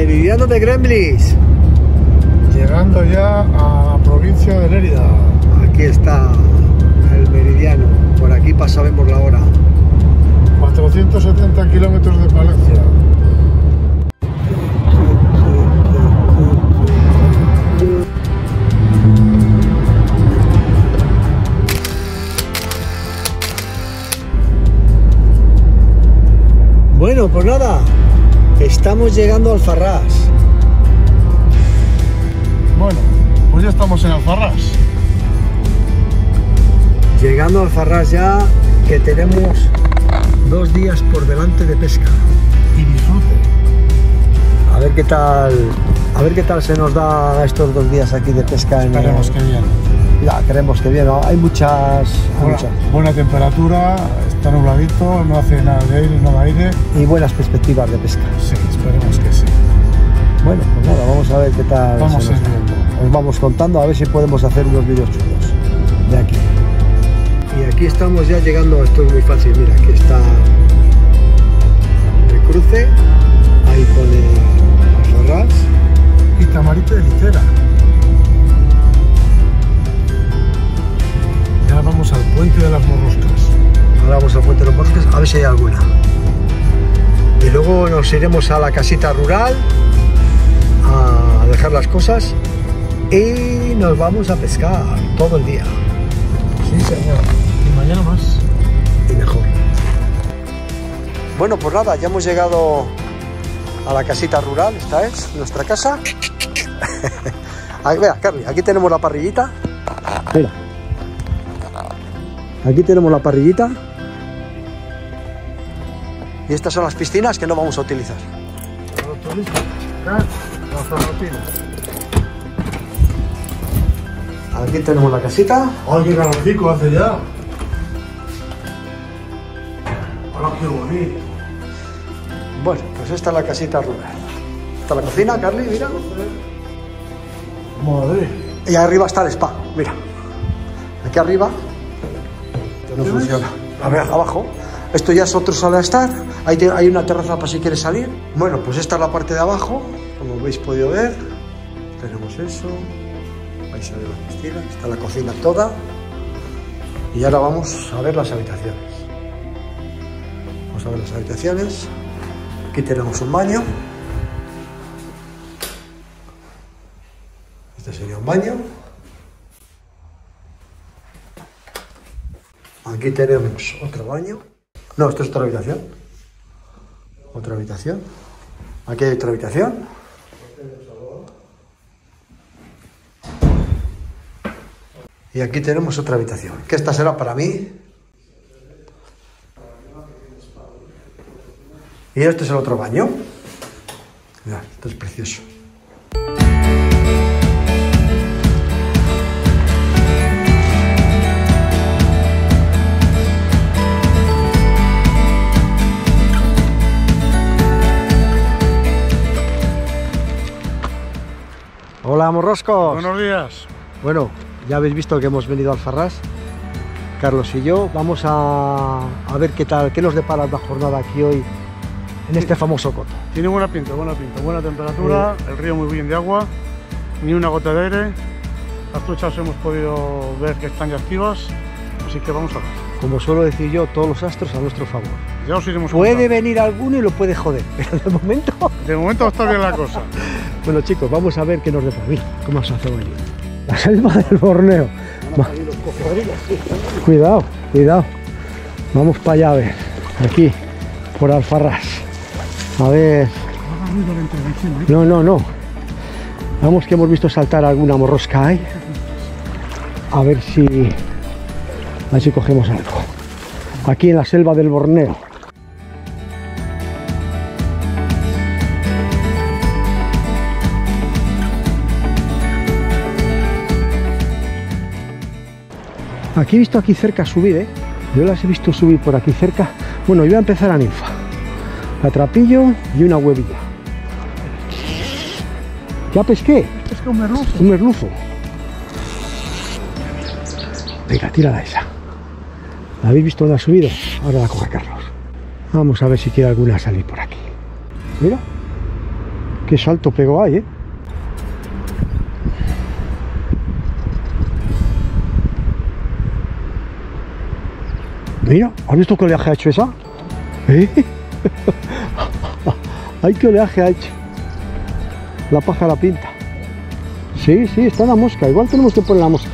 meridiano de Gremlis. Llegando ya a la provincia de Lérida. Aquí está el meridiano. Por aquí pasaremos la hora. 470 kilómetros de Palencia. Bueno, pues nada, estamos llegando a Alfarrás. Bueno, pues ya estamos en Alfarrás. Llegando a Alfarrás ya, que tenemos 2 días por delante de pesca. Y disfrute. A ver qué tal se nos da estos 2 días aquí de pesca. Esperemos que bien. Ya, creemos que bien, ¿no? Hay muchas. Buena temperatura, está nubladito, no hace nada de aire, no da aire. Y buenas perspectivas de pesca. Sí, esperemos que sí. Bueno, pues nada, vamos a ver qué tal. Vamos a ir viendo. Os vamos contando a ver si podemos hacer unos vídeos chulos de aquí. Y aquí estamos ya llegando, esto es muy fácil, mira, aquí está el cruce, ahí pone Alfarrás. Y Tamarite de Licera. Ya vamos al puente de las Morroscas. Ahora vamos al puente de los Morroscas, a ver si hay alguna. Y luego nos iremos a la casita rural a dejar las cosas y nos vamos a pescar todo el día. Sí, señor. Y mañana más. Y mejor. Bueno, pues nada, ya hemos llegado a la casita rural. Esta es nuestra casa. Vea, Carly, aquí tenemos la parrillita. Mira. Aquí tenemos la parrillita. Y estas son las piscinas que no vamos a utilizar. Aquí tenemos la casita. ¡Ay, qué calorcico hace ya! ¡Hola, qué bonito! Bueno, pues esta es la casita rural. Está la cocina, Carly, mira. Madre. Y arriba está el spa, mira. Aquí arriba. No funciona. A ver, abajo. Esto ya es otro sala de estar. Hay una terraza para si quieres salir. Bueno, pues esta es la parte de abajo. Como habéis podido ver. Tenemos eso. Vais a ver la piscina. Está la cocina toda. Y ahora vamos a ver las habitaciones. Vamos a ver las habitaciones. Aquí tenemos un baño. Este sería un baño. Aquí tenemos otro baño. No, esto es otra habitación. Otra habitación. Aquí hay otra habitación. Y aquí tenemos otra habitación. Que esta será para mí. Y este es el otro baño. Mirad, esto es precioso. Hola, morroscos. Buenos días. Bueno, ya habéis visto que hemos venido a Alfarrás, Carlos y yo. Vamos a ver qué tal, qué nos depara la jornada aquí hoy en este famoso coto. Tiene buena pinta, buena temperatura, el río muy bien de agua, ni una gota de aire. Las truchas hemos podido ver que están ya activas, así que vamos a ver. Como suelo decir yo, todos los astros a nuestro favor. Ya os iremos Puede contando. venir alguno y lo puede joder, pero de momento... De momento está bien la cosa. Bueno, chicos, vamos a ver qué nos depara. Mira, cómo se hace bonito. La selva del Borneo. Cuidado, cuidado. Vamos para allá a ver. Aquí, por Alfarrás. A ver. No. Vamos, que hemos visto saltar alguna morrosca ahí. A ver si cogemos algo. Aquí en la selva del Borneo. Aquí he visto aquí cerca subir, ¿eh? Yo las he visto subir por aquí cerca. Bueno, yo voy a empezar a ninfa. Atrapillo y una huevilla. Ya pesqué. Es que un merluzo. Un merluzo. Venga, tírala esa. ¿La habéis visto dónde ha subido? Ahora la coge Carlos. Vamos a ver si quiere alguna salir por aquí. Mira. Qué salto pegó ahí, ¿eh? Mira, ¿has visto qué oleaje ha hecho esa? ¿Eh? ¡Ay, qué oleaje ha hecho! La paja la pinta. Sí, sí, está la mosca. Igual tenemos que poner la mosca.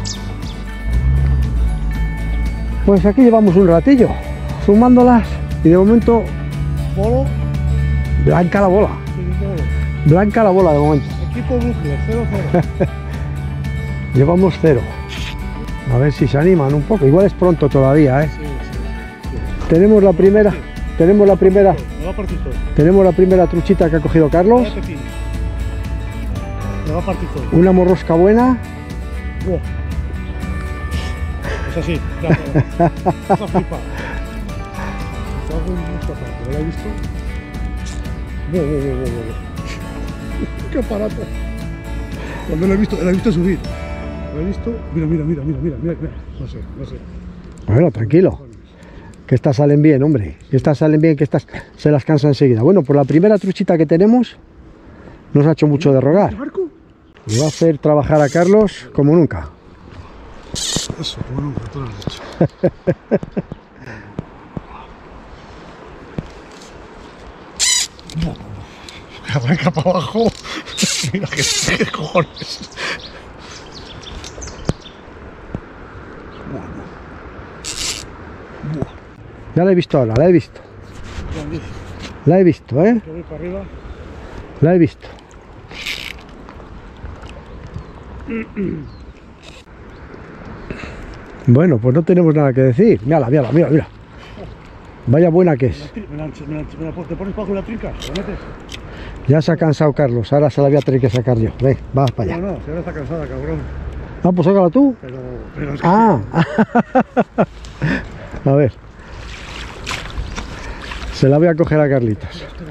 Pues aquí llevamos un ratillo sumándolas y de momento Polo. blanca la bola. Blanca la bola de momento. Equipo Bucle, 0-0. Llevamos 0. A ver si se animan un poco. Igual es pronto todavía, ¿eh? Sí, sí. Tenemos la primera. Tenemos la primera. Me va a partir todo. Tenemos la primera truchita que ha cogido Carlos. Me va a partir todo. Una morrosca buena. Wow. Es así, claro. Está flipado. ¿Lo he visto? ¡Qué aparato! Cuando lo he visto subir. Lo he visto. Mira. No sé. Bueno, tranquilo. Que estas salen bien, hombre. Que estas salen bien, que estas se las cansa enseguida. Bueno, por la primera truchita que tenemos, nos ha hecho mucho de rogar. Y va a hacer trabajar a Carlos como nunca. Eso, como nunca, tú lo has dicho. Arranca para abajo. Mira qué cojones. Ya la he visto ahora, la he visto. La he visto, ¿eh? Yo voy para arriba. La he visto. Bueno, pues no tenemos nada que decir. Mírala. Vaya buena que es. ¿Te pones bajo la trinca? ¿Lo metes? Ya se ha cansado Carlos, ahora se la voy a tener que sacar yo. Ven, vas para allá. No, si ahora está cansada, cabrón. Ah, pues sácala tú. Pero es que Ah. A ver. Se la voy a coger a Carlitos. Espera.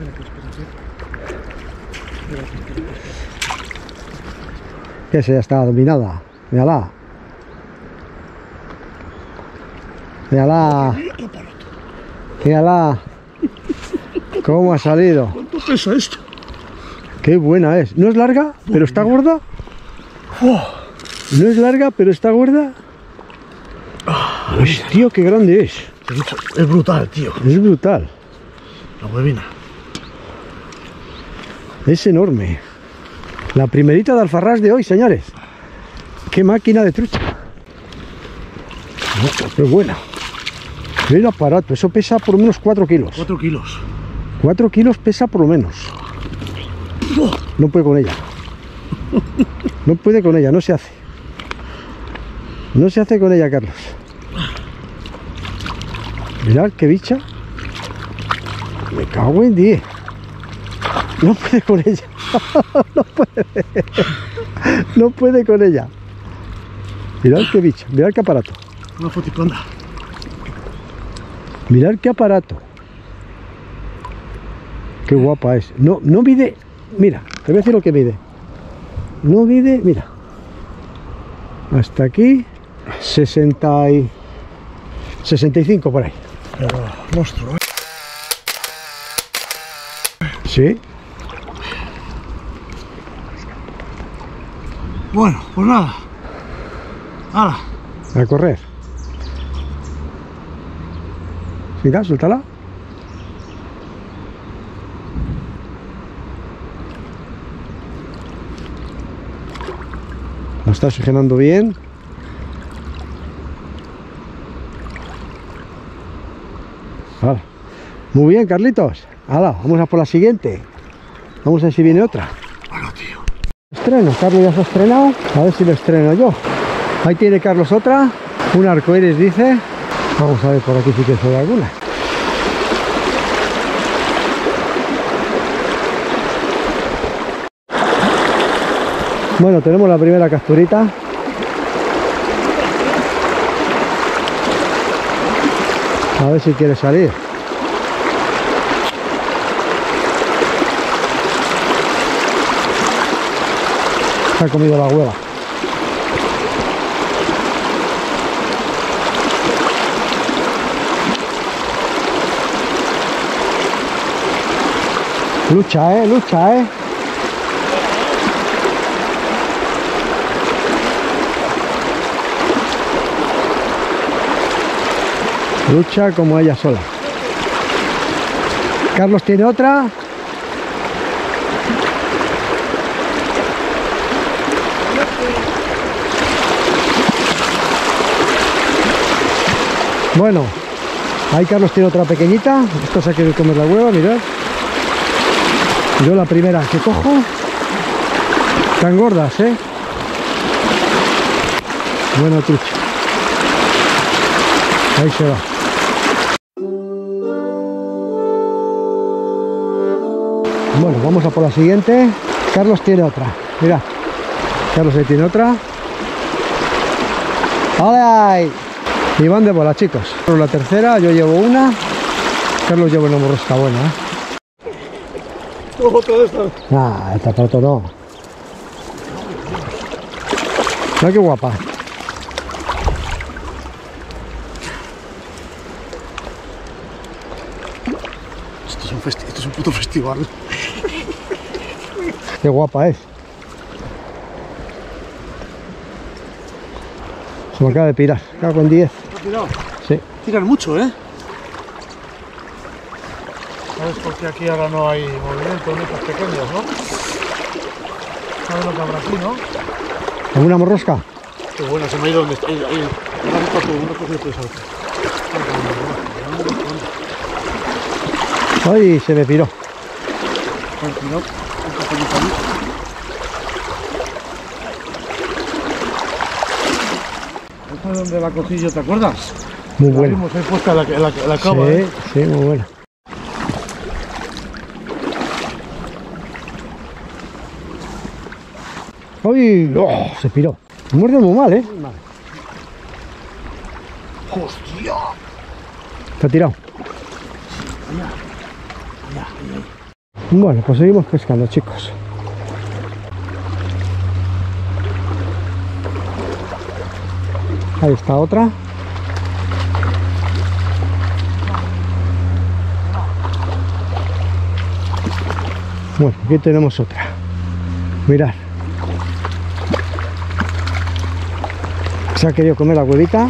Que esa ya está dominada. Mírala. Mírala. ¿Cómo ha salido? ¿Cuánto pesa esto? Qué buena es. ¿No es larga, pero está gorda? ¿No es larga, pero está gorda? Pues, tío, qué grande es. Es brutal, tío. Es brutal. La huevina. Es enorme. La primerita de alfarrás de hoy, señores. Qué máquina de trucha. Qué buena. Qué aparato. Eso pesa por lo menos 4 kilos. 4 kilos. 4 kilos pesa por lo menos. No puede con ella. No puede con ella, no se hace. No se hace con ella, Carlos. Mirad qué bicha. Me cago en 10. No puede con ella. No puede con ella. Mirad qué bicha, mirad qué aparato. Una foticonda. Mirad qué aparato. Qué guapa es. No mide. Mira, te voy a decir lo que mide. No mide, mira. Hasta aquí 65 por ahí. Pero monstruo, ¿eh? Sí. Bueno, pues nada. ¡Hala! A correr. Venga, suéltala. La está oxigenando bien. Hala. Muy bien, Carlitos. Hala, vamos a por la siguiente. Vamos a ver si viene otra. Bueno, tío. Estreno, Carlos ya se ha estrenado. A ver si lo estreno yo. Ahí tiene Carlos otra. Un arcoíris, dice. Vamos a ver por aquí si que se ve alguna. Bueno, tenemos la primera capturita. A ver si quiere salir. Se ha comido la hueva. Lucha, lucha, Lucha como ella sola. Carlos tiene otra. Bueno, ahí Carlos tiene otra pequeñita. Esta se quiere comer la hueva, mirad. Yo la primera que cojo. Tan gordas, ¿eh? Bueno, trucha. Ahí se va. Bueno, vamos a por la siguiente. Carlos tiene otra. Mirad. Carlos ahí tiene otra. ¡Ay! Y van de bola, chicos. La tercera, yo llevo una. Carlos lleva una morrosca buena, ¿eh? Otra de estas. Ah, esta pato no. Mira qué guapa. Esto es un puto festival. Qué guapa es. Se me acaba de pirar. Cago en 10. ¿Has tirado? Sí. Tiran mucho, ¿eh? ¿Sabes por qué aquí ahora no hay movimiento en estas pequeñas, no? ¿Sabes lo que habrá aquí, no? ¿Alguna morrosca? Qué bueno, se me ha ido donde está. Ahí. Una cosa de salto. Ay, se me piró. ¿Esta es donde la cogí yo, te acuerdas? Muy La buena. vimos ahí puesta en la cava, Sí, ¿eh? sí, muy buena. ¡Ay! ¡Oh! Se piró. Muerde muy mal, ¿eh? ¡Hostia! Está tirado. Bueno, pues seguimos pescando, chicos. Ahí está otra. Bueno, aquí tenemos otra. Mirad. Se ha querido comer la huevita.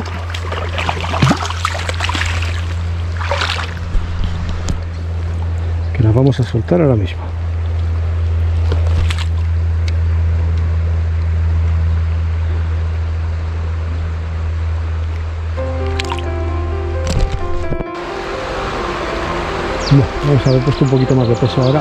Que las vamos a soltar ahora mismo. Bueno, vamos a haber puesto un poquito más de peso ahora.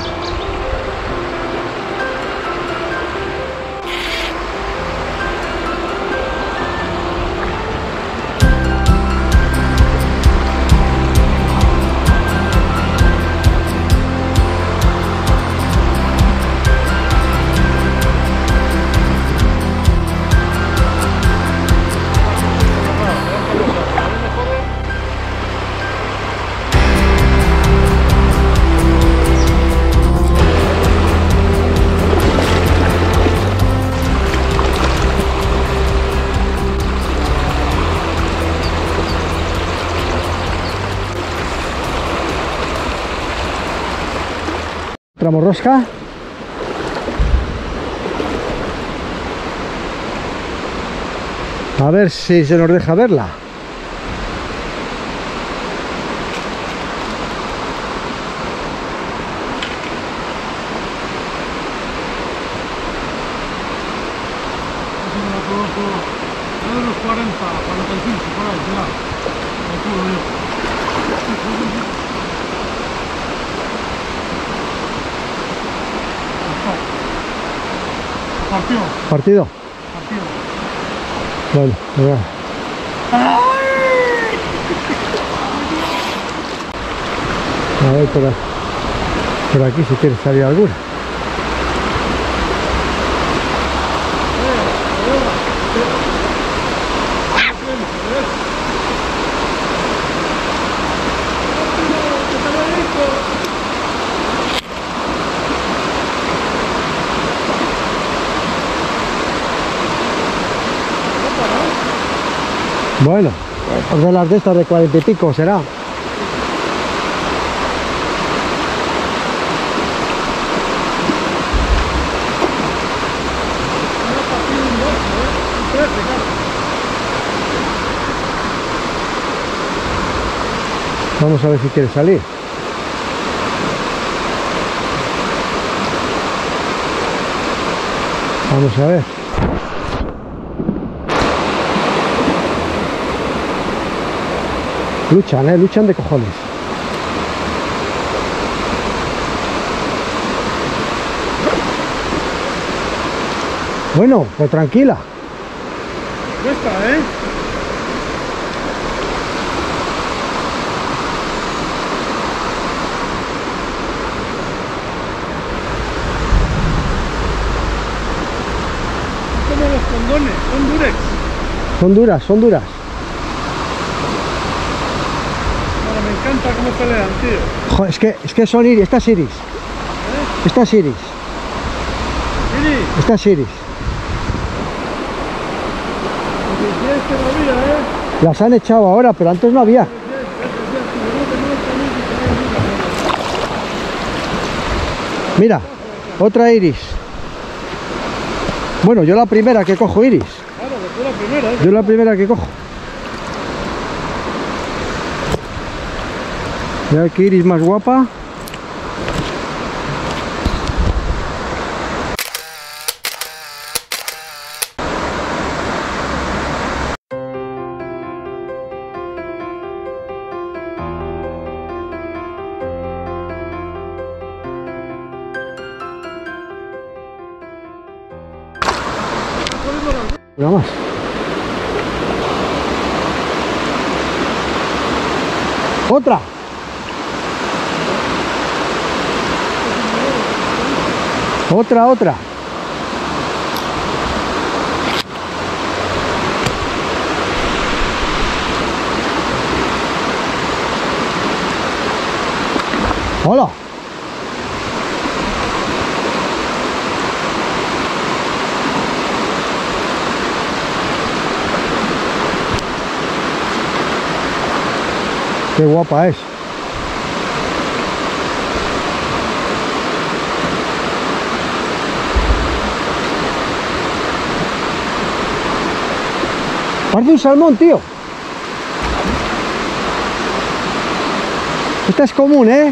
Otra morrosca. A ver si se nos deja verla. De los 40, 45, por ahí, mira. Calculo yo. Partido. ¿Partido? Bueno, venga. A ver por aquí si quieres salir alguna. Bueno, de las de estas de 40 y pico será. Vamos a ver si quiere salir. Vamos a ver. Luchan, luchan de cojones. Bueno, pues tranquila. Cuesta, ¿eh? Como los condones, son durex. Son duras, son duras. Ahora me encanta cómo pelean, tío. Joder, es que son iris, esta es iris. Esta es iris. Iris. Esta es iris. Las han echado ahora, pero antes no había. Mira, otra iris. Bueno, yo la primera que cojo iris. Claro, que tú la primera, ¿eh? Yo la primera que cojo. Mira qué iris más guapa. Una más. Otra. Otra. Hola. Qué guapa es. Parece un salmón, tío. Esta es común, ¿eh?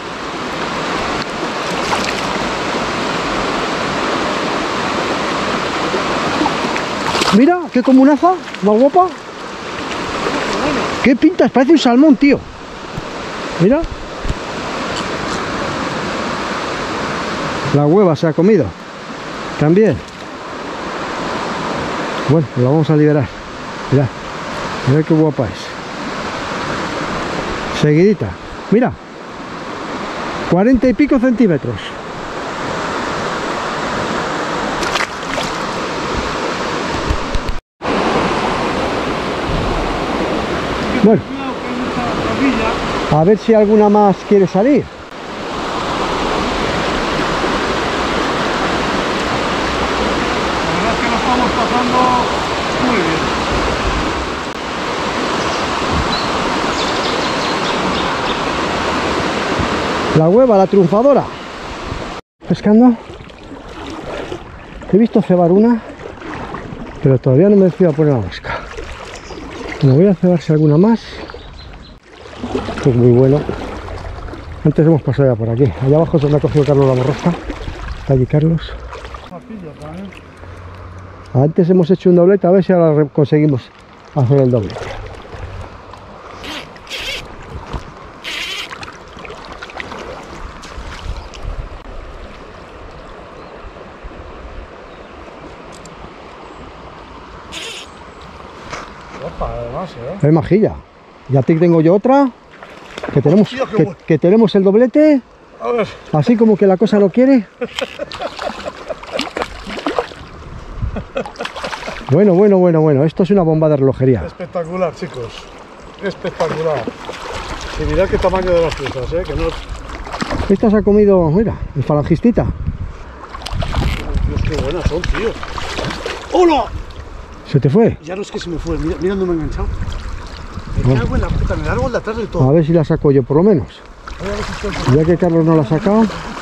Mira, qué comunaza, más guapa. ¿Qué pintas? Parece un salmón, tío. Mira. La hueva se ha comido. También. Bueno, la vamos a liberar. Mirad. Mirad qué guapa es. Seguidita. Mira. 40 y pico centímetros. Bueno. A ver si alguna más quiere salir. La verdad es que lo estamos pasando muy bien. La hueva, la triunfadora. Pescando. He visto cebar una, pero todavía no me decido a poner la mosca. Me voy a cebar si alguna más. Esto es muy bueno. Antes hemos pasado ya por aquí. Allá abajo es donde ha cogido Carlos la morrosca. Está allí Carlos. Antes hemos hecho un doblete, a ver si ahora conseguimos hacer el doblete. Opa, además, ¿eh? Es majilla. Y a ti tengo yo otra. Que tenemos, Hostia, que tenemos el doblete. A ver. Así como que la cosa no quiere. Bueno. Esto es una bomba de relojería. Espectacular, chicos. Espectacular. Y mirad qué tamaño de las piezas, ¿eh? Que no... Esta se ha comido, mira, el falangistita. Dios, qué buenas son, tío. ¡Hola! ¿Se te fue? Ya no es que se me fue, mira dónde me he enganchado. Me cago en la puta, me da algo de atrás del todo. A ver si la saco yo por lo menos. Voy a ver si estoy... Ya que Carlos no la ha sacado.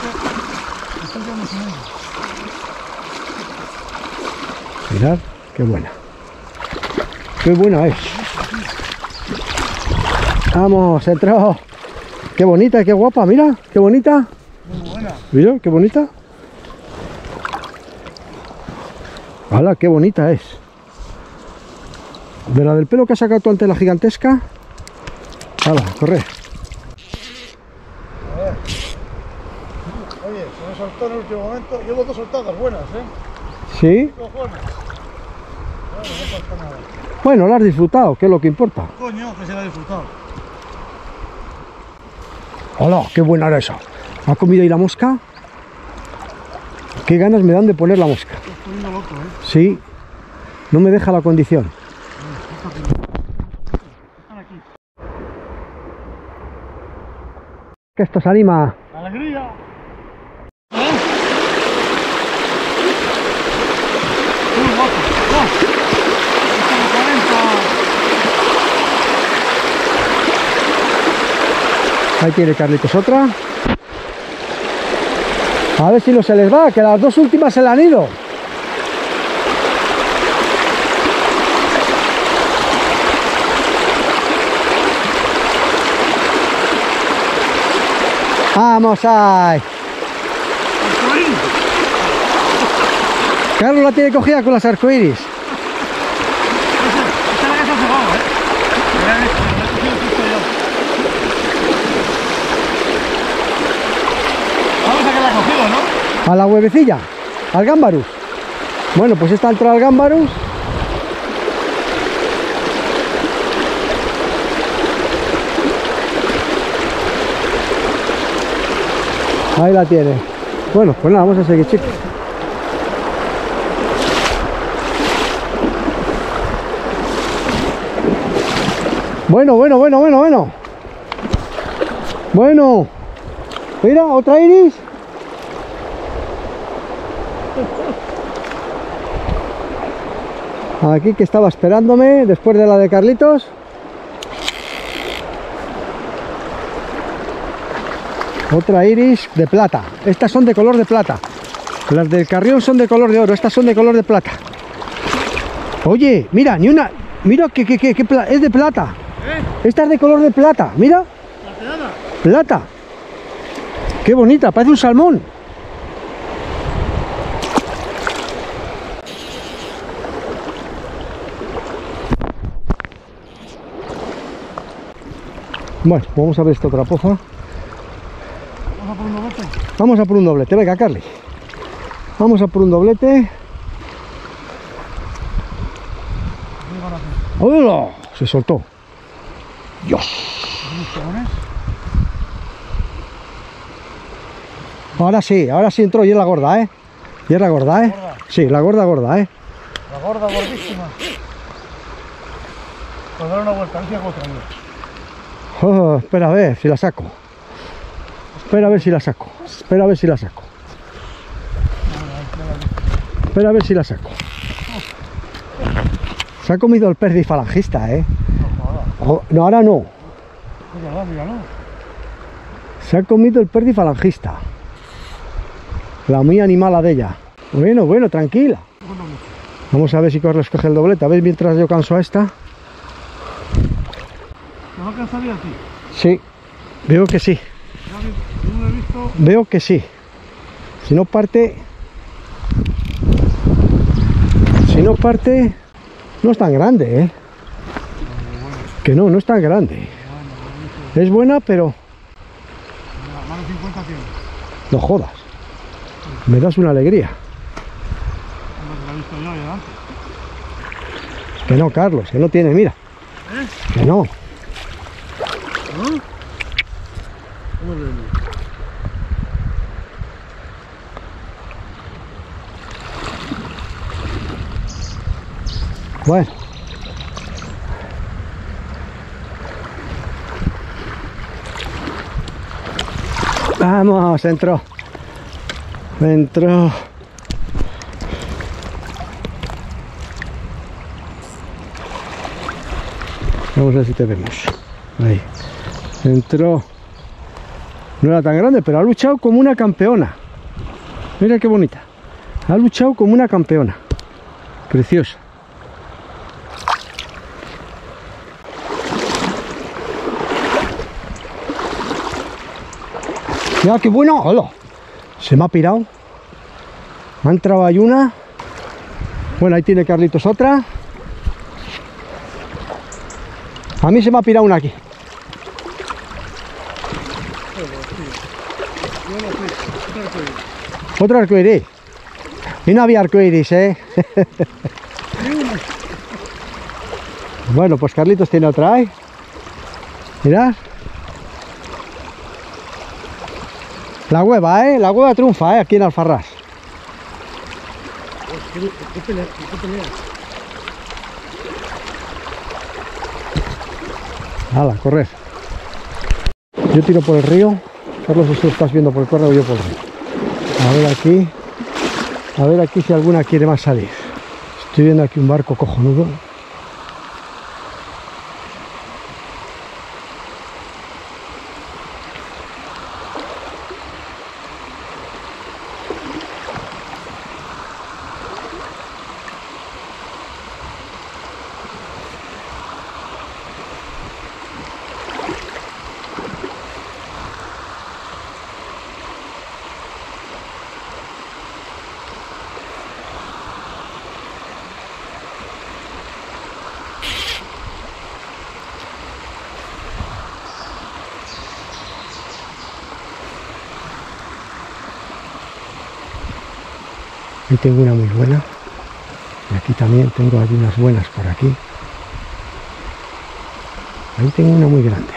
Mirad, qué buena. Qué buena es. Vamos, entró. Qué bonita, qué guapa, mira, qué bonita. Muy buena. Mira, qué bonita. ¡Hala, qué bonita es! De la del pelo que has sacado tú antes, la gigantesca. ¡Hala, corre! A ver. Oye, se me soltó en el último momento. Llevo 2 soltadas buenas, ¿eh? ¿Sí? Cojones. No pasa nada. Bueno, la has disfrutado, que es lo que importa. Coño, que se la ha disfrutado. ¡Hala, qué buena era esa! ¿Ha comido ahí la mosca? Qué ganas me dan de poner la mosca. Estás poniendo loco, ¿eh? Sí, no me deja la condición. Están aquí. Que esto se anima. ¡Alegría! ¡Muy guapo! ¡Oh! ¡Esto de 40! Ahí tiene Carlitos otra. A ver si no se les va, que las 2 últimas se le han ido. Vamos ahí. Carlos la tiene cogida con las arcoíris. Esta es la que se ha cebado, ¿eh? Mira esto, la he cogido justo yo. Vamos a que la ha cogido, ¿no? A la huevecilla, al Gambárus. Bueno, pues esta entró al Gambárus. Ahí la tiene. Bueno, pues nada, vamos a seguir, chicos. Bueno. Bueno. Mira, otra iris. Aquí que estaba esperándome después de la de Carlitos. Otra iris de plata. Estas son de color de plata. Las del Carrión son de color de oro. Estas son de color de plata. Oye, mira, ni una. Mira que es de plata. Esta es de color de plata. Mira. ¿Plateada? Plata. Qué bonita, parece un salmón. Bueno, vamos a ver esta otra poza. ¿Vamos a por un doblete? Vamos a por un doblete, venga, Carly. Vamos a por un doblete. ¡Hola! Se soltó. ¡Dios! Ahora sí entró y es la gorda, ¿eh? Y es la gorda, ¿eh? ¿Gorda? Sí, la gorda, ¿eh? La gorda, gordísima. Pues dar una vuelta, a ver si hago otra vez. Oh, espera a ver si la saco. Espera a ver si la saco. Espera a ver si la saco. Espera a ver si la saco. Se ha comido el perdi falangista, ¿eh? Oh, no, ahora no. Míralo. Se ha comido el perdi falangista. La muy animala de ella. Bueno, tranquila. Vamos a ver si Carlos coge el doblete. A ver mientras yo canso a esta. ¿Me va a cansar a ti? Sí, veo que sí. Yo no lo he visto. Veo que sí. Si no parte, no es tan grande, ¿eh? Que no es tan grande. Es buena, pero Más de 50 tiene. no jodas. Me das una alegría. La he visto yo ya antes. Que no, Carlos, que no tiene, mira. Que no. ¿Cómo viene? Bueno. Vamos, entró. Vamos a ver si te vemos. Ahí. Entró. No era tan grande, pero ha luchado como una campeona. Mira qué bonita. Ha luchado como una campeona. Preciosa. Mira qué bueno. ¡Hola! Se me ha pirado. Me ha entrado ahí una. Bueno, ahí tiene Carlitos otra. A mí se me ha pirado una aquí. Otro arcoíris. Y no había arcoíris, ¿eh? Bueno, pues Carlitos tiene otra ahí. Mirad. La hueva, ¿eh? La hueva triunfa, ¿eh? Aquí en Alfarrás. Hala, correr. Yo tiro por el río. Carlos, tú estás viendo por el córrego, yo por el río. A ver aquí si alguna quiere más salir. Estoy viendo aquí un barco cojonudo. Ahí tengo una muy buena. Y aquí también tengo algunas buenas por aquí. Ahí tengo una muy grande.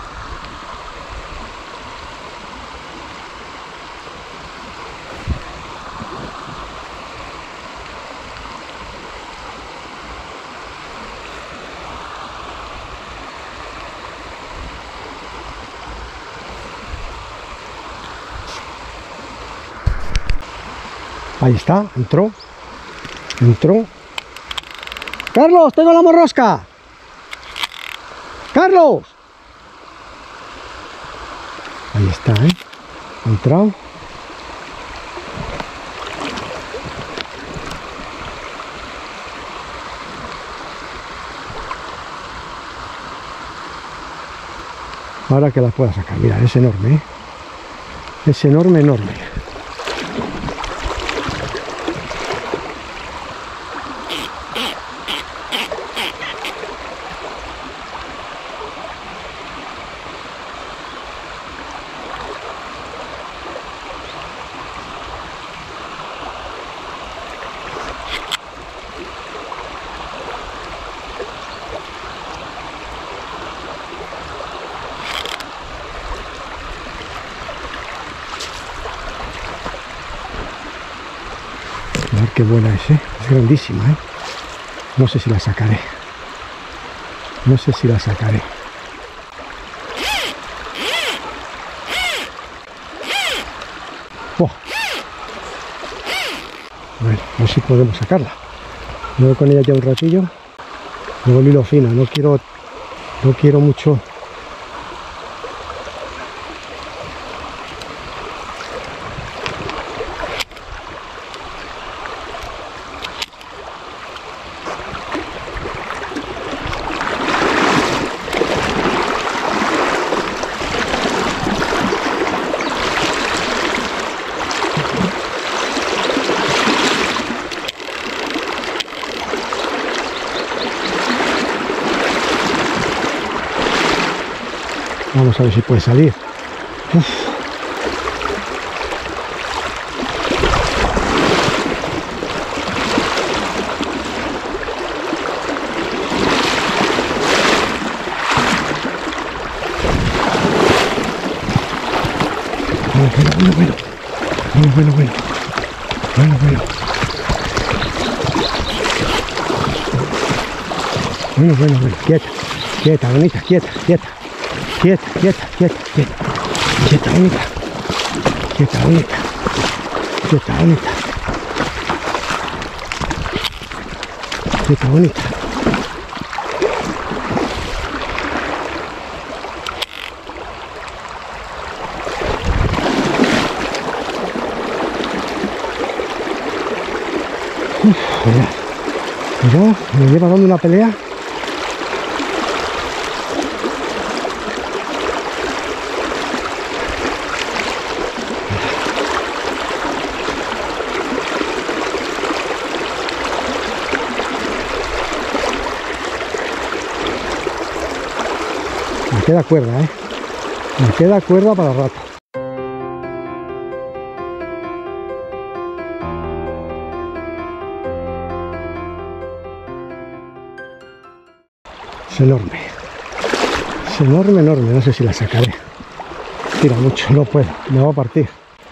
Ahí está, entró. ¡Carlos, tengo la morrosca! ¡Carlos! Ahí está, ¿eh? Ha entrado. Ahora que la pueda sacar. Mira, es enorme, ¿eh? Es enorme. A ver qué buena es, ¿eh? Es grandísima, ¿eh? No sé si la sacaré. Oh. Bueno, a ver si podemos sacarla. Voy con ella ya un ratillo. Luego el hilo fino, no quiero mucho. Vamos a ver si puede salir. Uf. Bueno. Quieta, bonita, quieta, bonita. Mira, me lleva dando una pelea. queda cuerda, ¿eh? Me queda cuerda para rato. Es enorme. Es enorme, enorme. No sé si la sacaré. Tira mucho, no puedo. Me va a partir.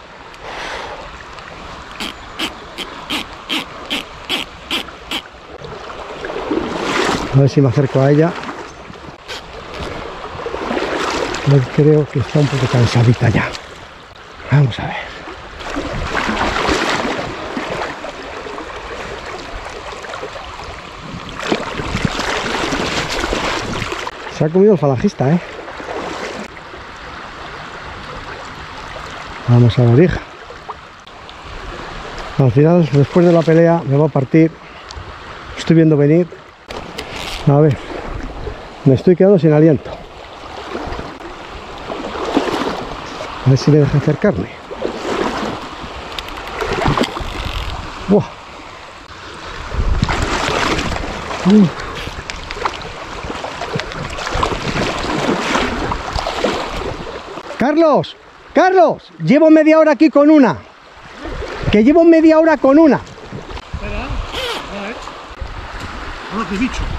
A ver si me acerco a ella. Yo creo que está un poco cansadita ya. Vamos a ver. Se ha comido el falangista, ¿eh? Vamos a ver, hija. Al final, después de la pelea, me va a partir. Estoy viendo venir. A ver. Me estoy quedando sin aliento. A ver si me deja acercarme. ¡Buah! ¡Carlos! ¡Carlos! Llevo media hora aquí con una. Que llevo media hora con una. Espera, a ver. Ahora qué bicho.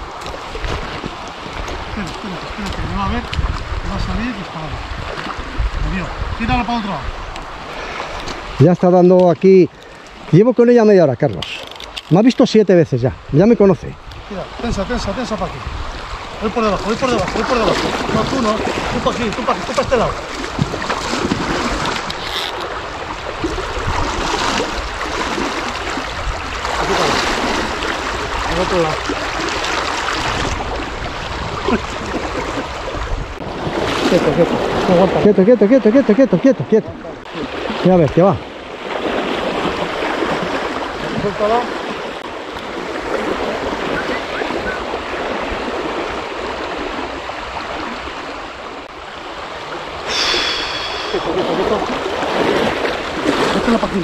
Espera, que me va a ver. Va a salir disparado. Adiós. Tíralo para otro lado. Ya está dando aquí. Llevo con ella media hora, Carlos. Me ha visto 7 veces ya. Ya me conoce. Tira, tensa para aquí. Voy por debajo. No, tú no. Tú para aquí, tú para este lado. Al otro lado. Quieto. Ya ves, que va. Suéltala. Métela para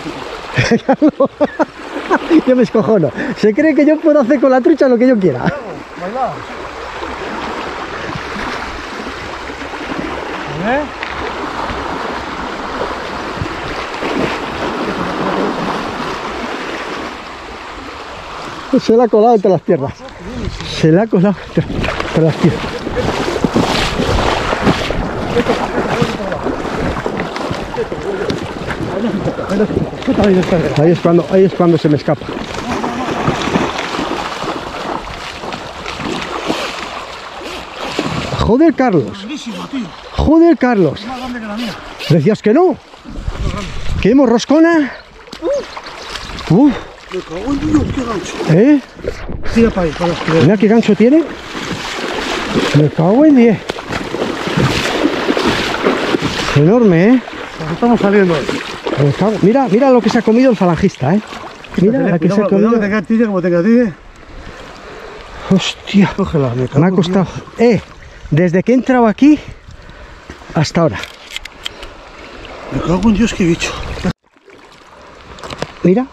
aquí. Yo me escojono. Se cree que yo puedo hacer con la trucha lo que yo quiera. Baila. ¿Eh? Se la ha colado entre las piernas. Se la ha colado entre las piernas. Ahí es cuando se me escapa. Joder, Carlos. Joder, Carlos. Es más grande que la mía. ¿Decías que no? ¿Queremos roscona? Me cago en Dios, qué gancho. ¿Eh? Tira para ahí, para los que... Mira qué gancho tiene. Me cago en 10. Enorme, ¿eh? Nos estamos saliendo ahí. Me cago. Mira lo que se ha comido el falangista, ¿eh? Mira la que se ha comido. Que tenga tilla como tenga tilla. Hostia. Cógela, Me ha costado. Desde que he entrado aquí hasta ahora. Me cago en Dios, qué bicho. Mira.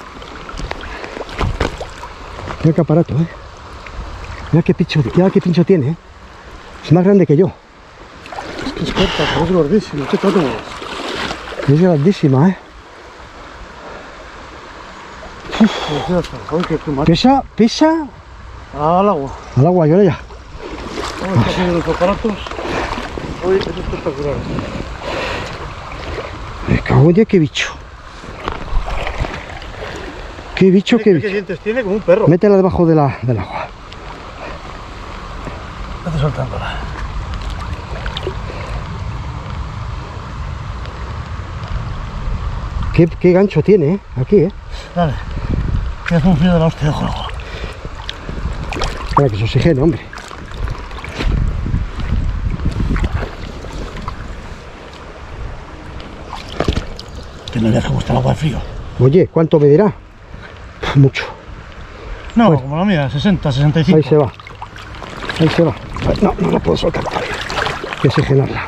Mira qué aparato, ¿eh? Mira qué pincho tiene, ¿eh? Es más grande que yo. Es que es corta, pero es gordísimo. ¿Qué trato es? Es grandísima, ¿eh? Pesa. Al agua. Al agua, yo ya. Vamos a hacer los aparatos. Hoy es espectacular. Me cago en Dios, qué bicho. Qué bicho. ¿Qué dientes tiene? Como un perro. Métela debajo del agua. Estás soltándola. Qué gancho tiene, ¿eh? Aquí, ¿eh? Dale. Que es un frío de la hostia de juego. Para que se oxigene, hombre. Que no veas cómo está el agua de frío. Oye, ¿cuánto me dirá? Mucho. No, Pues, como la mía, 60, 65. Ahí se va. No la puedo soltar todavía. Hay que oxigenarla.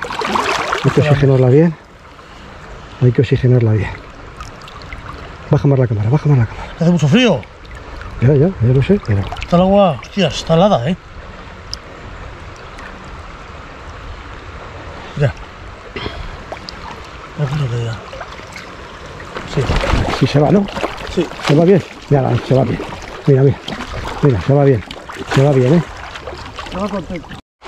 Hay que oxigenarla bien. Baja más la cámara. Hace mucho frío. Ya lo sé, pero... Está el agua, hostia, está helada, ¿eh? Sí se va, ¿no? Sí. Se va bien. Mira, se va bien. Mira, mira. Mira, se va bien. Se va bien, ¿eh? Se va contento.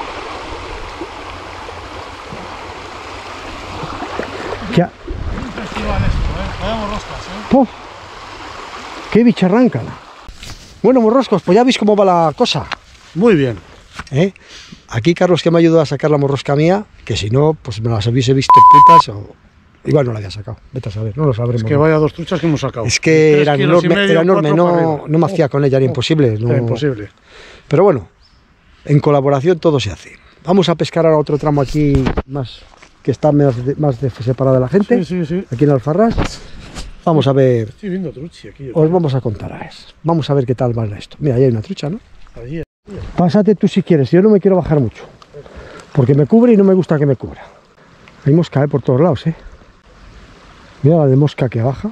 Ya. Un festival esto, vaya morroscas, ¡Puf! ¡Qué bicharranca! Bueno, morroscos, pues ya veis cómo va la cosa. Muy bien. Aquí Carlos, que me ayudó a sacar la morrosca mía, que si no, pues me las hubiese visto putas o... Igual no la había sacado, vete a saber, no lo sabremos. Es que vaya 2 truchas que hemos sacado. Es que era enorme, no me hacía con ella, era imposible. Era imposible. Pero bueno, en colaboración todo se hace. Vamos a pescar ahora otro tramo aquí más que está más separado de la gente. Sí, sí, sí. Aquí en Alfarrás. Vamos a ver. Estoy viendo truchi aquí. Os vamos a contar a eso. Vamos a ver qué tal va esto. Mira, ahí hay una trucha, ¿no? Allí. Pásate tú si quieres, yo no me quiero bajar mucho. Porque me cubre y no me gusta que me cubra. Hay mosca, por todos lados, Mira la de mosca que baja.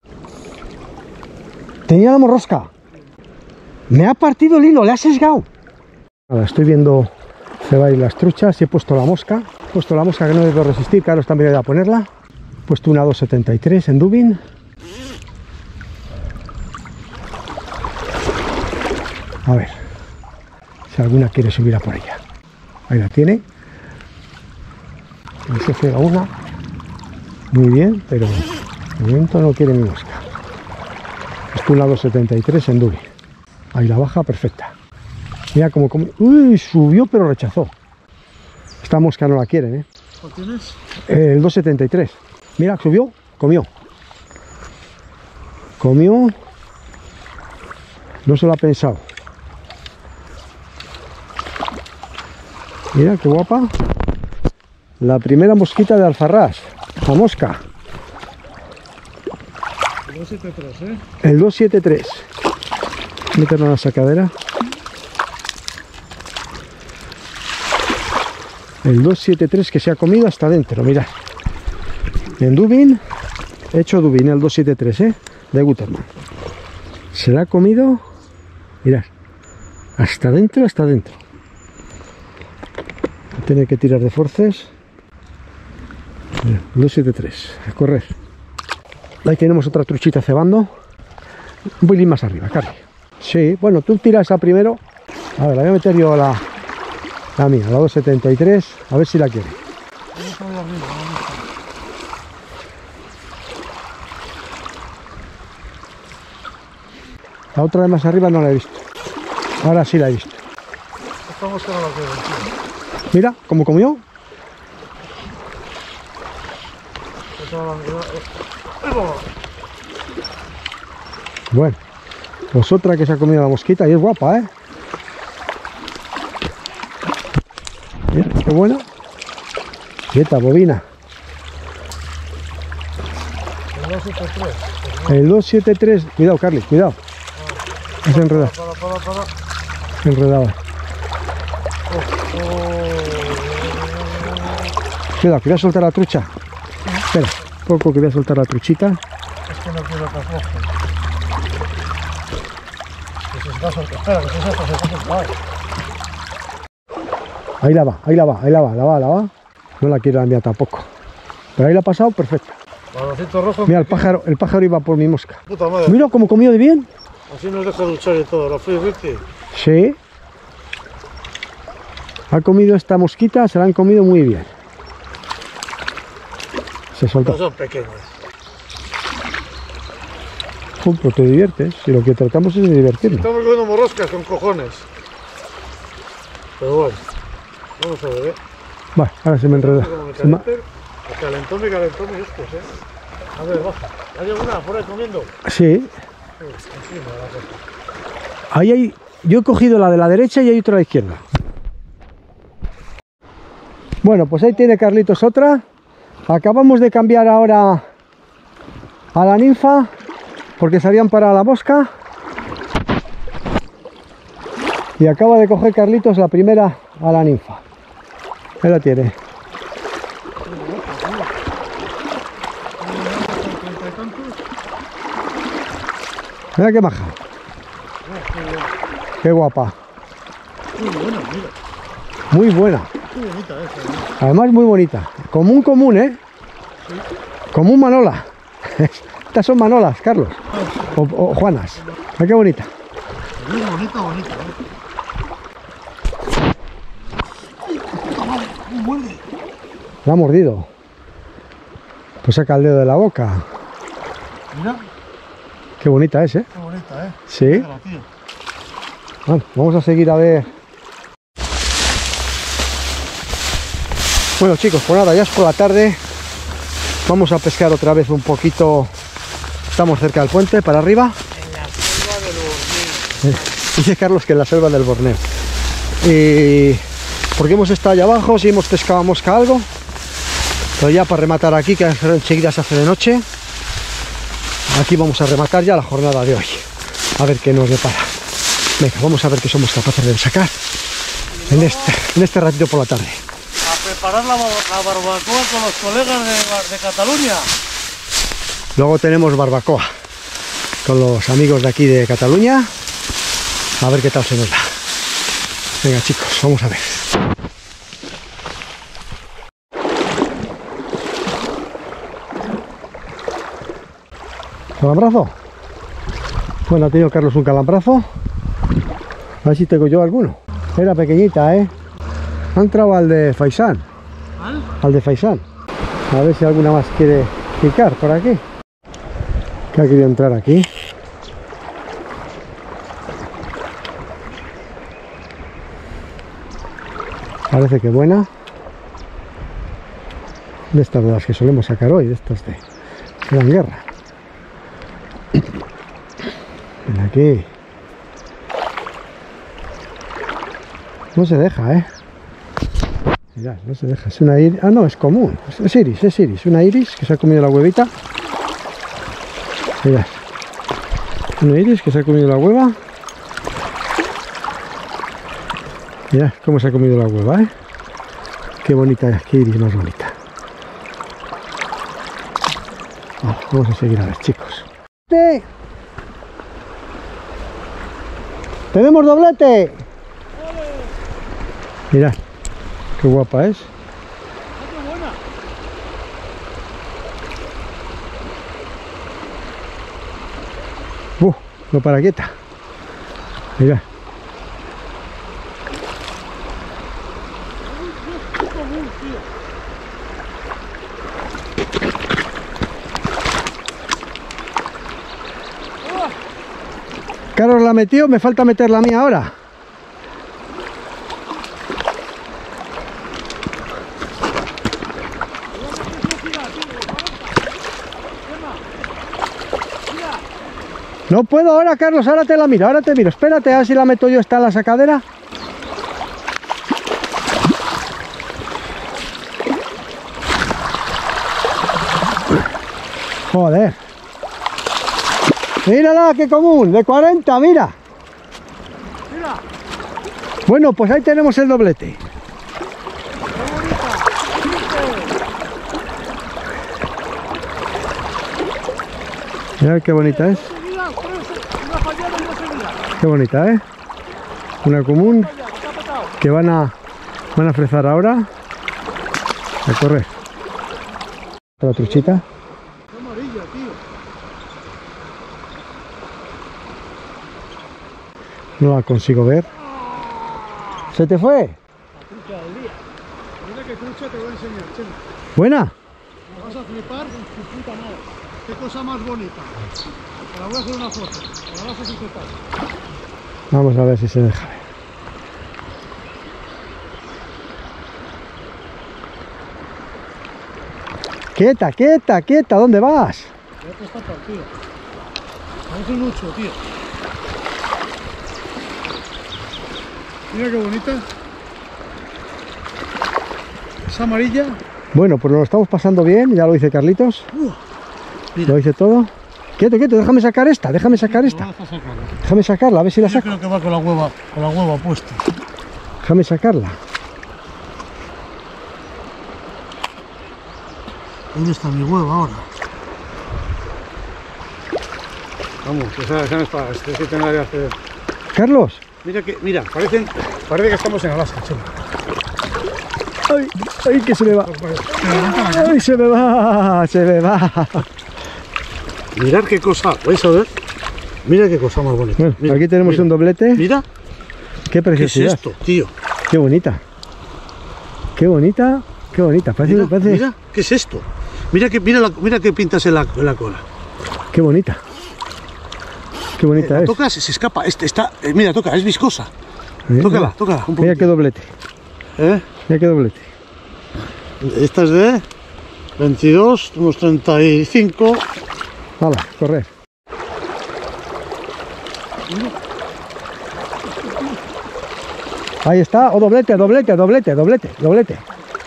Tenía la morrosca. Me ha partido el hilo, le ha sesgado. Ahora estoy viendo se va a ir las truchas y he puesto la mosca. He puesto la mosca que no debo resistir, Carlos también voy a ponerla. He puesto una 273 en Dubin. A ver si alguna quiere subir a por ella. Ahí la tiene. Ahí se pega una. Muy bien, pero de momento no quiere mi mosca. Esto es una 273 en Dubin. Ahí la baja perfecta. Mira como... Uy, subió pero rechazó. Esta mosca no la quieren, ¿Cuál tienes? El 273. Mira, subió, comió. Comió. No se lo ha pensado. Mira qué guapa. La primera mosquita de Alfarrás. La mosca. El 273, El 273. Meterlo en la sacadera. El 273 que se ha comido hasta adentro, mirad. En Dubin, hecho Dubin, el 273, de Gutermann. Se la ha comido, mirad, hasta adentro, hasta adentro. Tiene que tirar de forces. 273, a correr. Ahí tenemos otra truchita cebando. Un poquitín más arriba, Carly. Sí, bueno, tú tiras esa primero. A ver, la voy a meter yo a la mía, la 273, a ver si la quiere. La otra de más arriba no la he visto. Ahora sí la he visto. Estamos con la que... Mira, ¿cómo comió? Bueno, pues otra que se ha comido la mosquita y es guapa, Mira, qué buena. Quieta, bobina. El 273. Cuidado, Carly, cuidado. Es enredado. Enredado. Cuidado, que voy a soltar la trucha. Espera, poco que voy a soltar la truchita. Es que no quiero que afloje. Que se está soltando. Espera, que se está soltando. Ahí la va, ahí la va, ahí la va, la va. No la quiero la mía tampoco. Pero ahí la ha pasado perfecta. Baloncito rojo. Mira, el pájaro iba por mi mosca. Puta madre. Mira cómo comió de bien. Así nos deja luchar y todo. ¿La fui, Ricky? Sí. Ha comido esta mosquita, se la han comido muy bien. Se soltó. No son pequeños. Pero te diviertes. Si lo que tratamos es de divertirnos. Estamos comiendo morroscas con cojones. Pero bueno. Vamos a ver, Bueno, ahora se me enreda. Calentón estos, A ver, baja. ¿Hay alguna por ahí comiendo? Sí. Ahí hay... Yo he cogido la de la derecha y hay otra a la izquierda. Bueno, pues ahí tiene Carlitos otra. Acabamos de cambiar ahora a la ninfa porque se habían parado la mosca. Y acaba de coger Carlitos la primera a la ninfa. Ahí la tiene. Mira qué maja. Qué guapa. Muy buena, mira. Muy buena. Muy bonita esa. Además muy bonita. Común, Sí. Común Manola. Estas son manolas, Carlos. O Juanas. Ah, qué bonita. Muy bonita, bonita. Muerde. La ha mordido. Pues saca el dedo de la boca. Mira. Qué bonita es, ¿eh? Qué bonita, ¿eh? Sí. Mira, tío. Bueno, vamos a seguir a ver. Bueno, chicos, pues nada, ya es por la tarde. Vamos a pescar otra vez un poquito. Estamos cerca del puente, para arriba. En la selva del Borneo. Dice Carlos que en la selva del Borneo. Porque hemos estado allá abajo, si hemos pescado mosca algo. Pero ya para rematar aquí, que enseguida se hace de noche. Aquí vamos a rematar ya la jornada de hoy. A ver qué nos depara. Venga, vamos a ver qué somos capaces de sacar en este ratito por la tarde. A preparar la barbacoa con los colegas de Cataluña. Luego tenemos barbacoa con los amigos de aquí de Cataluña. A ver qué tal se nos da. Venga, chicos, vamos a ver. ¿Calambrazo? Bueno, ha tenido Carlos un calambrazo. A ver si tengo yo alguno. Era pequeñita, ¿eh? Ha entrado al de Faisán. Al de Faisán. A ver si alguna más quiere picar por aquí. Que ha querido entrar aquí. Parece que buena. De estas de las que solemos sacar hoy, de estas de Gran Guerra. Ven aquí. No se deja, ¿eh? Mirad, no se deja. Es una iris. Ah, no, es común. Es iris, es iris. Una iris que se ha comido la huevita. Mirad. Una iris que se ha comido la hueva. Mirad cómo se ha comido la hueva, ¿eh? Qué bonita es, qué iris más bonita. Vamos a seguir a ver, chicos. ¡Sí! ¡Tenemos doblete! Mirad, qué guapa es. No para quieta. Mirad. Carlos la metió, me falta meter la mía ahora. No puedo ahora, Carlos, ahora te la miro, ahora te miro. Espérate, a ver si la meto yo, está en la sacadera. Joder. Mírala, qué común, de 40, mira. Mira. Bueno, pues ahí tenemos el doblete. Mirad qué bonita es. Qué bonita, ¿eh? Una común que van a fresar ahora. A correr. La truchita. Qué amarilla, tío. No la consigo ver. ¿Se te fue? La trucha del día. Mira qué trucha te voy a enseñar, Chema. ¿Buena? Me vas a flipar con tu puta madre. Qué cosa más bonita. Te la voy a hacer una foto. Te la vas a sujetar. Vamos a ver si se deja ver. Quieta, quieta, quieta, ¿dónde vas? Ya te está partido. Parece un ucho, tío. Mira qué bonita. Es amarilla. Bueno, pues nos lo estamos pasando bien, ya lo dice Carlitos. Mira. Lo dice todo. Quieto, quieto, déjame sacar esta, déjame sacar esta. Vas a sacarla. Déjame sacarla, a ver si la Yo saco. creo que va con la hueva puesta. Déjame sacarla. ¿Dónde está mi hueva ahora? Vamos, esa no es para este, que tenga que hacer. Carlos. Mira, parece que estamos en Alaska, Chema. Ay, ay, que se me va. Ay, se me va, se me va. Mirad qué cosa, ¿vais a ver? Mira qué cosa más bonita. Bueno, mira, aquí tenemos mira, un doblete. Mira, Qué ¿qué es preciosidad. esto, tío? Qué bonita. Qué bonita. Qué bonita. Parece, Mira, parece... mira, ¿qué es esto? Mira qué pintas en la cola. Qué bonita. Qué bonita La es. tocas, se escapa. Mira, toca, es viscosa. Mira, Tócala un poco. Mira qué doblete. ¿Eh? Mira qué doblete. Esta es de 22, unos 35. Hala, correr. Ahí está. Oh, doblete, doblete, doblete, doblete, doblete.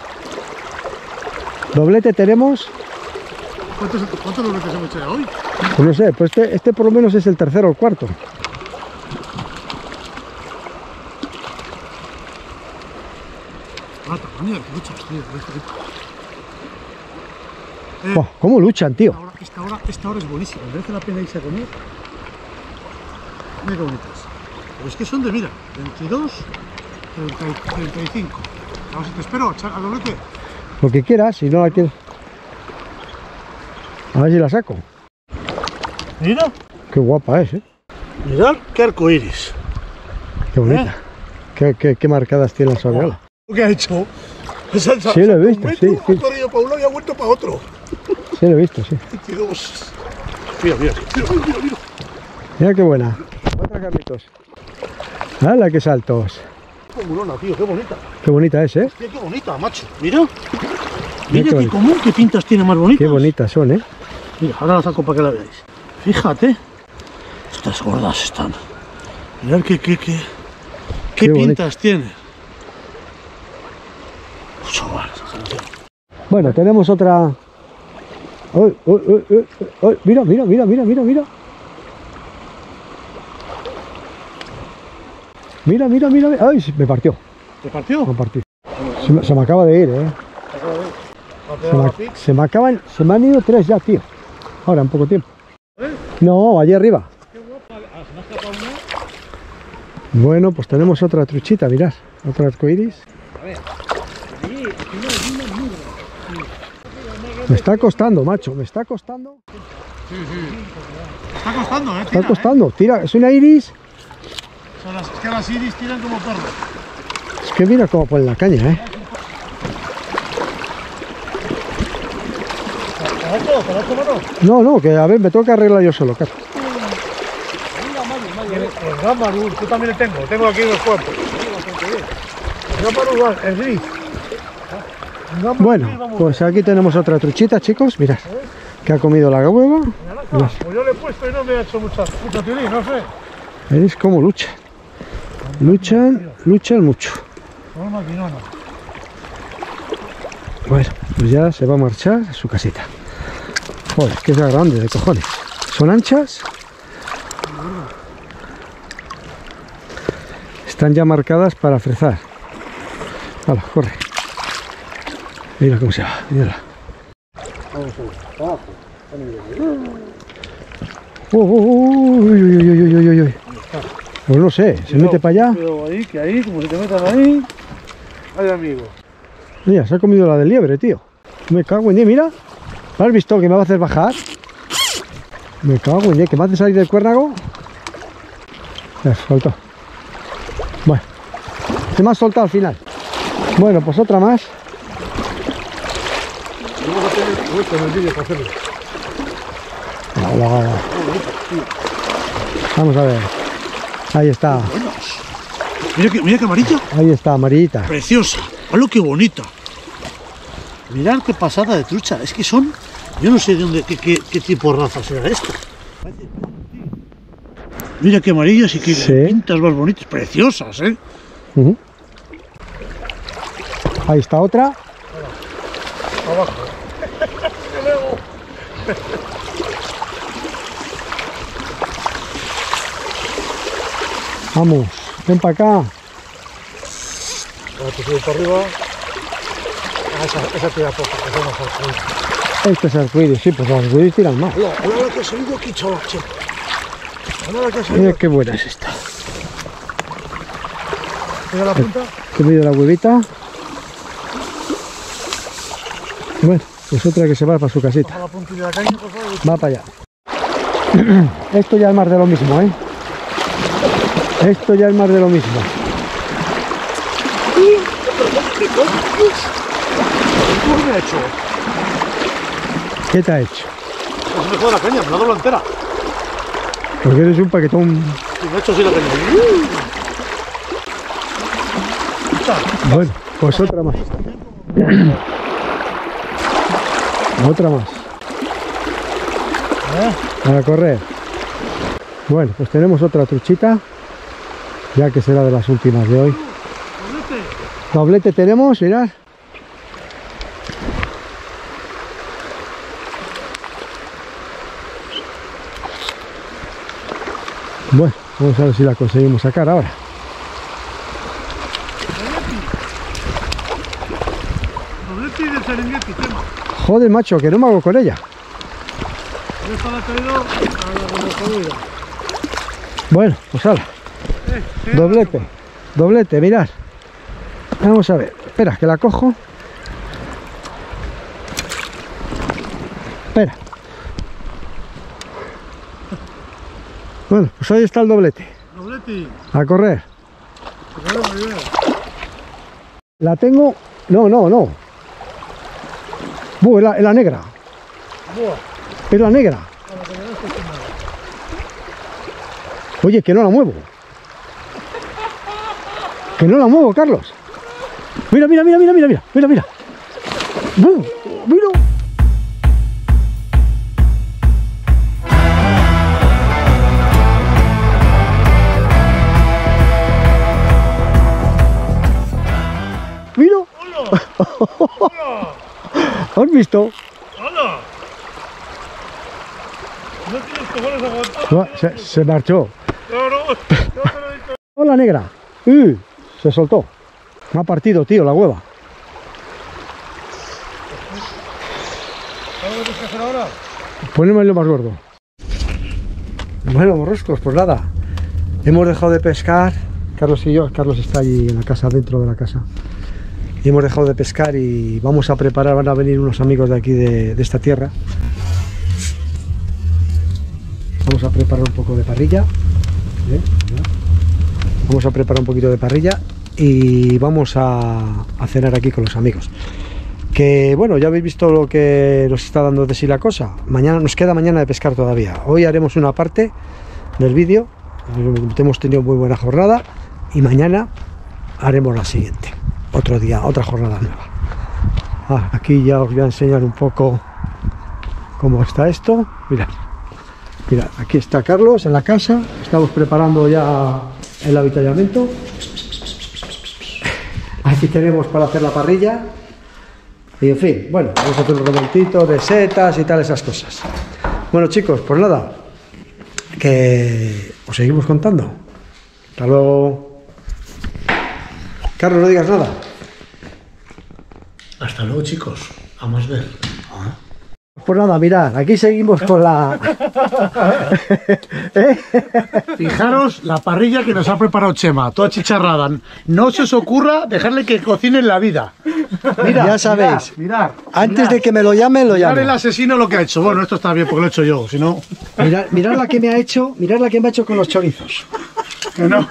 Doblete tenemos. ¿Cuántos dobletes hemos hecho ya hoy? Pues no sé, pues este por lo menos es el tercero o el cuarto. Mira, que luchas, tío. Oh, ¿cómo luchan, tío? Esta hora es buenísima. Merece la pena irse a comer. Mira qué bonitas. Pero es que son de, mira, 22, 35. Vamos, si te espero, al doblete. Lo que quieras, si no la quieres. A ver si la saco. Mira, Qué guapa es, ¿eh? mirad qué arco iris. Qué bonita. Qué marcadas tiene la sabeola. ¿Qué ha hecho? Sí, lo he visto, sí. Ha corrido para un lado y ha vuelto para otro. Sí, lo he visto, sí. 22. Mira. Mira qué buena. Otra, Carlitos. ¡Hala, qué saltos! Qué mulona, tío, qué bonita. Qué bonita es, ¿eh? Hostia, qué bonita, macho. Mira. Qué Mira qué bonita. común, qué pintas tiene más bonitas. Qué bonitas son, ¿eh? Mira, ahora la saco para que la veáis. Fíjate. Estas gordas están. Mirad qué Qué pintas tiene. Chaval, Bueno, tenemos otra. ¡Uy, uy, uy, uy, uy! Mira, mira, mira, mira, mira, mira. Mira, mira, mira. ¡Ay! Me partió. ¿te partió? Me partió. Se me acaba de ir, ¿eh? Se me han ido 3 ya, tío. Ahora, en poco tiempo. No, allí arriba. Bueno, pues tenemos otra truchita, mirad. Otra arcoiris. Me está costando, macho. Me está costando. Está costando, Me está costando. Tira, es una iris. Es que las iris tiran como perros. Es que mira cómo pone la caña, ¿eh? No, que a ver, me toca arreglar yo solo, claro. El Gamaru, yo también le tengo aquí unos cuantos. El Gamaru, el gris. Bueno, pues aquí tenemos otra truchita, chicos. Mirad, que ha comido la hueva. Pues yo le he puesto y no me ha hecho mucho tirín, no sé. ¿Veis cómo luchan? Luchan mucho. Son maquinonas. Bueno, pues ya se va a marchar a su casita. Joder, que es grande de cojones. Son anchas. Están ya marcadas para frezar. Hala, corre. Mira cómo se va, mírala. Uy. Pues no sé, se mete para allá. Pero ahí, como se te metan ahí. Ay, amigo. Mira, se ha comido la del liebre, tío. Me cago en 10, mira. ¿Lo has visto que me va a hacer bajar? Me cago en 10, que me hace salir del cuérnago. Ya, soltó. Bueno, se me ha soltado al final. Bueno, pues otra más. Vamos a tener vuelta en el vídeo para hacerlo. Vamos a ver. Ahí está. Mira qué amarilla. Ahí está, amarillita. Preciosa. ¡Hola, qué bonita! Mirad qué pasada de trucha. Es que son... Yo no sé de dónde, qué tipo de raza será esta. Mira qué amarillas y qué pintas más bonitas. Preciosas, ¿eh? Ahí está otra. Abajo. Vamos, ven para acá. Ahora te subes para arriba. Esa tira poco, esa es más arcoíris. Este es arcoíris, sí, pues los arcoíris tiran más. Hola la que ha salido aquí, chaval. Hola la que ha salido. Mira qué buena es esta. Mira la punta. He comido la huevita. Bueno, pues otra que se va para su casita. Baja la puntilla de la caña, por favor. Va para allá. Esto ya es más de lo mismo, ¿eh? Esto ya es más de lo mismo. ¿Qué me ha hecho? ¿Qué te ha hecho? No se me joda la caña, me la doblo entera. Porque eres un paquetón. Y me ha hecho así la caña. Bueno, pues otra más. Otra más. Para correr. Bueno, pues tenemos otra truchita. Ya que será de las últimas de hoy. Doblete tenemos, mirad. Bueno, vamos a ver si la conseguimos sacar ahora. Doblete y del Serengeti, tema. Joder, macho, que no me hago con ella. Esta la he traído a la comida. Bueno, pues ahora. Doblete, doblete, mirad. Vamos a ver. Espera, que la cojo. Espera. Bueno, pues ahí está el doblete. Doblete. A correr. Claro, muy bien. La tengo... No. Es la negra. Buah. Es la negra. Oye, que no la muevo. Que no la muevo, Carlos. Mira. Mira. Mira. ¿Has visto? ¡Hala! No tienes cojones aguantando. Se marchó. Claro, yo te lo he dicho. Hola, negra. Se soltó. Me ha partido, tío, la hueva. ¿Sabes lo que tienes que hacer ahora? Poneme lo más gordo. Bueno, morroscos, pues nada. Hemos dejado de pescar. Carlos y yo. Carlos está allí en la casa, dentro de la casa. Y hemos dejado de pescar y vamos a preparar, van a venir unos amigos de aquí de esta tierra. Vamos a preparar un poco de parrilla. Vamos a preparar un poquito de parrilla y vamos a cenar aquí con los amigos. Que bueno, ya habéis visto lo que nos está dando de sí la cosa. Mañana nos queda mañana de pescar todavía. Hoy haremos una parte del vídeo. Hemos tenido muy buena jornada y mañana haremos la siguiente. Otro día, otra jornada nueva. Aquí ya os voy a enseñar un poco cómo está esto. Mirad, aquí está Carlos en la casa. Estamos preparando ya el avituallamiento. Aquí tenemos para hacer la parrilla. Y en fin, bueno, vamos a hacer un remontito de setas y tal, esas cosas. Bueno, chicos, pues nada, que os seguimos contando. Hasta luego. Carlos, no digas nada. Hasta luego, chicos. A más ver. Pues nada, mirad, aquí seguimos con la... Fijaros la parrilla que nos ha preparado Chema, toda chicharrada. No se os ocurra dejarle que cocine en la vida. Mira, ya sabéis, mirad. Antes de que me lo llamen, lo Mirad llamen. el asesino lo que ha hecho. Bueno, esto está bien porque lo he hecho yo, si no... Mirad la que me ha hecho, mirad la que me ha hecho con los chorizos. Que no.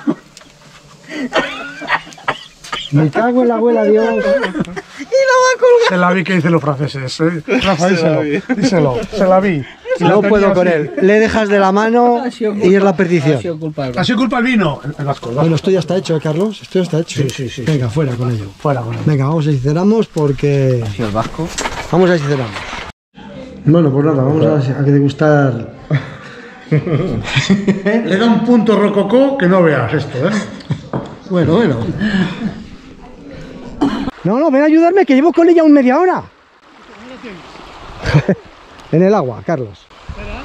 Me cago en la abuela, Dios. Se la vi que dicen los franceses. Rafa, díselo. Se la vi. No puedo con él. Le dejas de la mano y es la perdición. Ha sido culpa el vino. El vasco. Bueno, esto ya está hecho, Carlos. Esto ya está hecho. Sí. Venga, fuera con ello. Fuera con él. Venga, vamos a sinceramos porque... ¿Ha sido el vasco? Vamos a sinceramos. Bueno, pues nada, vamos a degustar. Le da un punto rococó que no veas esto, ¿eh? Bueno. No, ven a ayudarme que llevo con ella un media hora. En el agua, Carlos. Espera,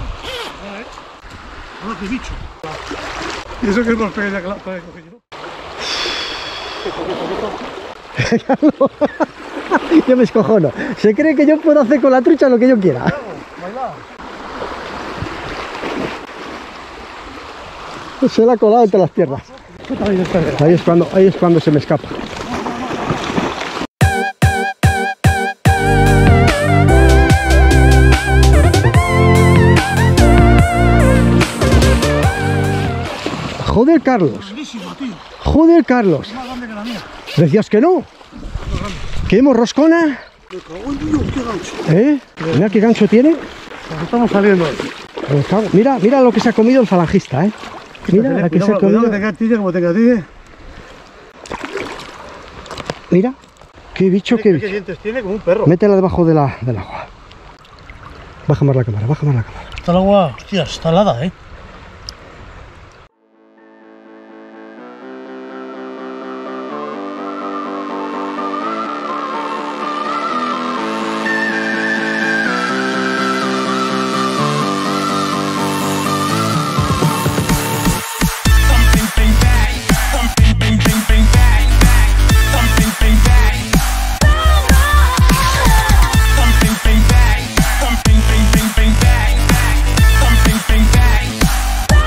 qué bicho. Y eso que es más pequeña que la que cogí yo. Yo me escojono. Se cree que yo puedo hacer con la trucha lo que yo quiera. Se la ha colado entre las piernas. Ahí es cuando se me escapa. Joder, Carlos. Grandísima, tío. Joder, Carlos. Más grande que la mía. Decías que no. ¿Queremos roscona? Me cago en Dios, qué gancho. Mira qué gancho tiene. Nos estamos saliendo. Mira, mira lo que se ha comido el falangista, Mira la que se ha comido. Cuidado que tenga tille como tenga tille. Mira, qué bicho, qué ¿Qué bicho. dientes tiene? Como un perro. Métela debajo del agua. Baja más la cámara, baja más la cámara. Está el agua, hostia, está helada,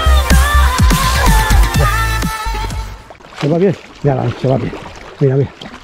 Se va bien, ya se va bien. Mira, mira.